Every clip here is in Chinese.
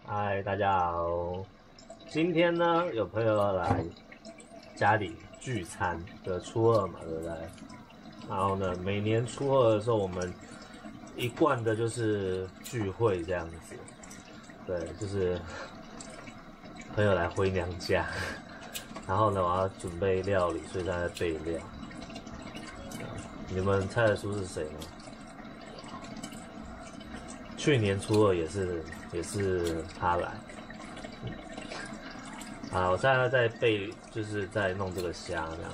嗨，大家好。今天呢，有朋友要来家里聚餐的初二嘛，对不对？然后呢，每年初二的时候，我们一贯的就是聚会这样子。对，就是朋友来回娘家，然后呢，我要准备料理，所以他在备料。你们猜得出是谁吗？去年初二也是他来。啊，我现在在备，就是在弄这个虾这样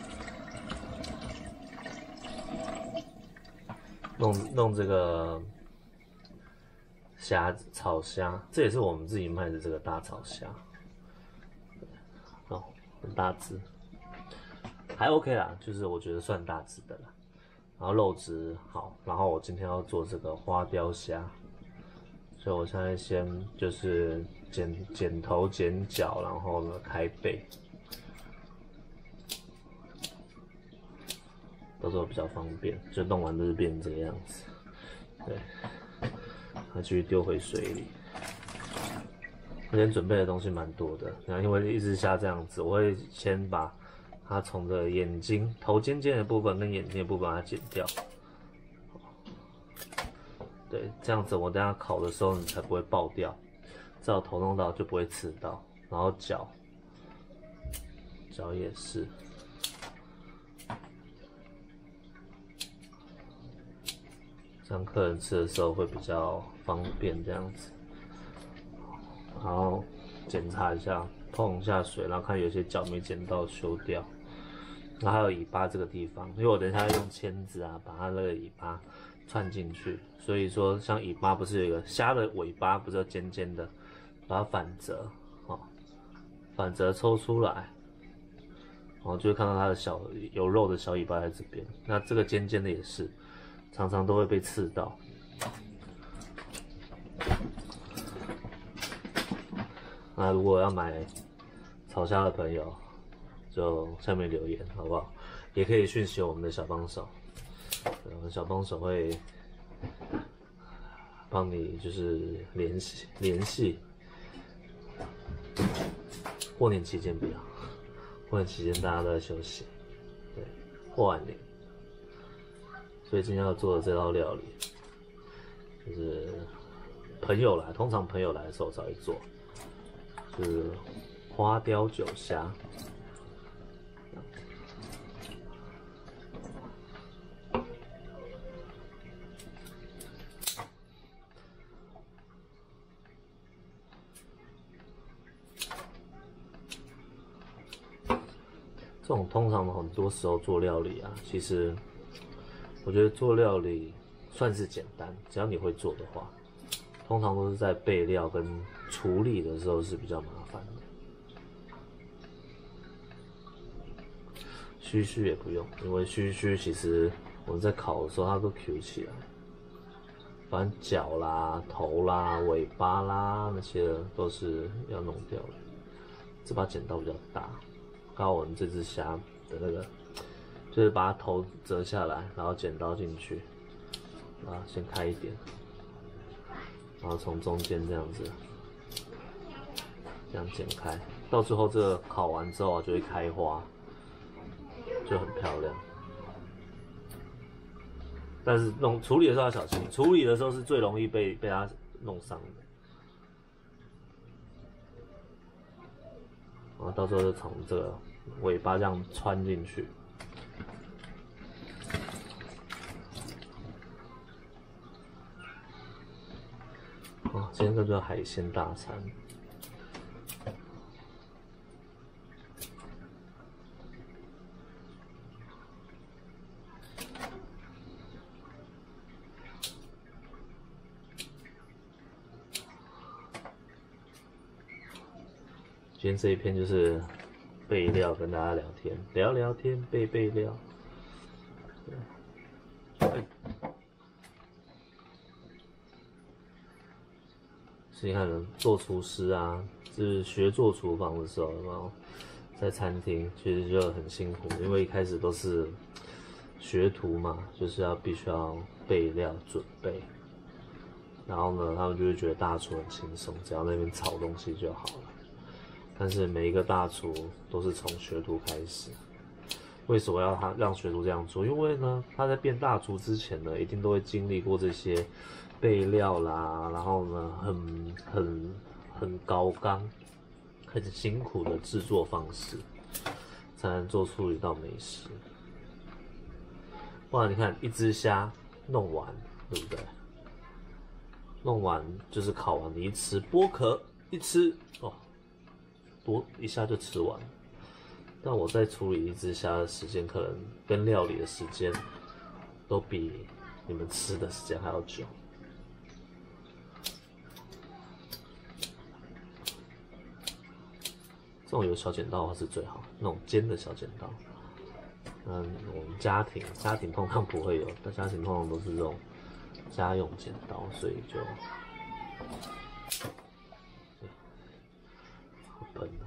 子，弄这个虾炒虾，这也是我们自己卖的这个大炒虾，哦，很大只，还 OK 啦，就是我觉得算大只的啦。然后肉质好，然后我今天要做这个花雕虾，所以我现在先就是剪头剪脚，然后呢开背。到时候比较方便，就弄完就是变成这个样子。对，它继续丢回水里。今天准备的东西蛮多的，然后因为一只虾这样子，我会先把它从这个眼睛、头尖尖的部分跟眼睛的部分把它剪掉。对，这样子我等下烤的时候你才不会爆掉，只要头弄到就不会刺到。然后脚也是。让客人吃的时候会比较方便这样子，然后检查一下，碰一下水，然后看有些角没剪到修掉。然后还有尾巴这个地方，因为我等一下要用签子啊，把它那个尾巴串进去。所以说，像尾巴不是有一个虾的尾巴不是要尖尖的，把它反折，哦，反折抽出来，然后就会看到它的小有肉的小尾巴在这边。那这个尖尖的也是。常常都会被刺到。那如果要买炒虾的朋友，就下面留言好不好？也可以讯息我们的小帮手，我们小帮手会帮你就是联系。过年期间不要，过年期间大家都在休息，对，过完年。所以今天要做的这道料理，就是朋友来，通常朋友来的时候才会做，就是花雕酒虾。这种通常很多时候做料理啊，其实。我觉得做料理算是简单，只要你会做的话，通常都是在备料跟处理的时候是比较麻烦的。须须也不用，因为须须其实我们在烤的时候它都 Q 起来，反正脚啦、头啦、尾巴啦那些都是要弄掉的。这把剪刀比较大，刚好我们这只虾的那个。就是把它头折下来，然后剪刀进去，啊，先开一点，然后从中间这样子，这样剪开，到最后这个烤完之后啊，就会开花，就很漂亮。但是处理的时候要小心，处理的时候是最容易被它弄伤的。然后到时候就从这个尾巴这样穿进去。哦，今天这叫海鲜大餐。今天这一篇就是备料，跟大家聊天，聊聊天，备料。所以你看，做厨师啊，就是学做厨房的时候，有没有在餐厅其实就很辛苦，因为一开始都是学徒嘛，就是必须要备料准备， 然后呢，他们就会觉得大厨很轻松，只要那边炒东西就好了。但是每一个大厨都是从学徒开始。为什么要他让学徒这样做？因为呢，他在变大厨之前呢，一定都会经历过这些备料啦，然后呢，很高纲、很辛苦的制作方式，才能做出一道美食。不然你看，一只虾弄完，对不对？弄完就是烤完，你一吃剥壳一吃哦，多一下就吃完了。但我在处理一只虾的时间，可能跟料理的时间都比你们吃的时间还要久。这种有小剪刀的话是最好，那种尖的小剪刀。我们家庭通常不会有，但家庭通常都是这种家用剪刀，所以就好笨啊！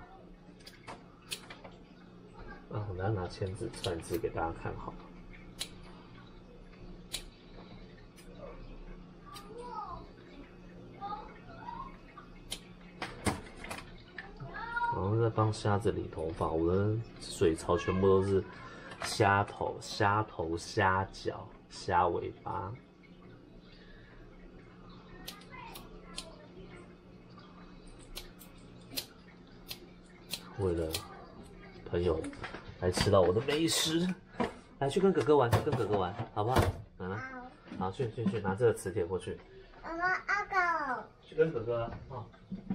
我等下拿签字算字给大家看好了。然后再帮虾子理头发，我的水槽全部都是虾头、虾脚、虾尾巴。为了朋友来吃到我的美食，来去跟哥哥玩，好不好？好，去，拿这个磁铁过去。 妈妈，阿狗， 去跟哥哥啊。哦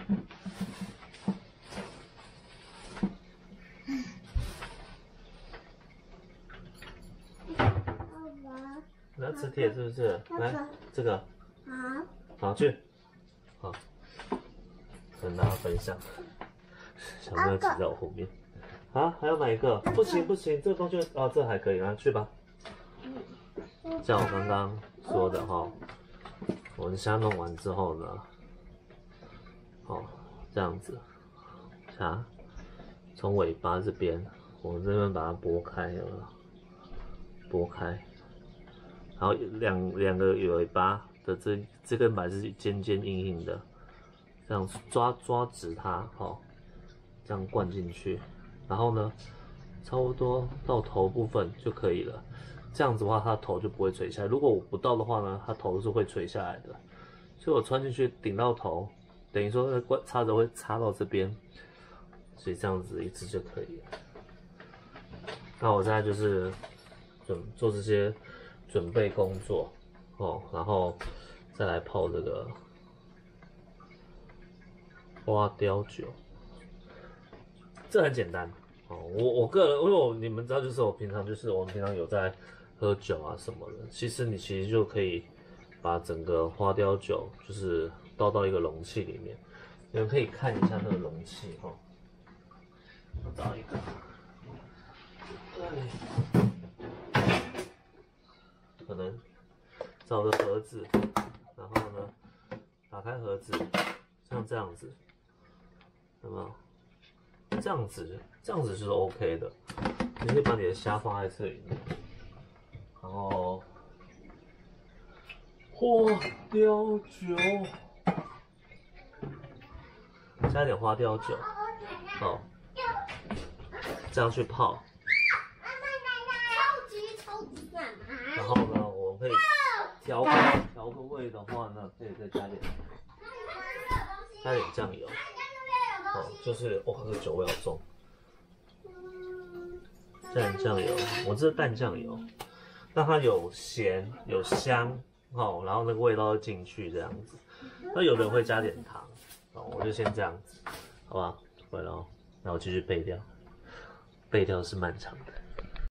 拿磁铁是不是？来，这个。好，去。好，跟大家分享。小妹挤在我后面。啊，还有哪一个？不行，这个东西这还可以，拿去吧。像我刚刚说的哈，我们虾弄完之后呢，这样子，从尾巴这边，我们这边把它拨开了，拨开，然后两个尾巴的这根板是尖硬的，这样抓直它，这样灌进去，然后呢，差不多到头部分就可以了。这样子的话，它的头就不会垂下来。如果我不到的话呢，它头是会垂下来的。所以我穿进去顶到头，等于说插着会插到这边，所以这样子一支就可以了。那我现在就是做这些准备工作然后再来泡这个花雕酒。这很简单我个人，因为你们知道，就是我们平常有在喝酒啊什么的，其实就可以把整个花雕酒就是倒到一个容器里面，你们可以看一下那个容器我找一个，可能找个盒子，然后呢打开盒子，像这样子，有没有？这样子就是 OK 的。你可以把你的虾放在这里面，然后花雕酒，加点花雕酒，这样去泡。 超级干嘛？ 然后呢，我们可以调个味的话呢，可以再加点酱油。就是这个酒味好重。加点酱油，我这是淡酱油，让它有咸有香然后那个味道进去这样子。那有的人会加点糖我就先这样子，好不好？回来那我继续备料，备料是漫长的。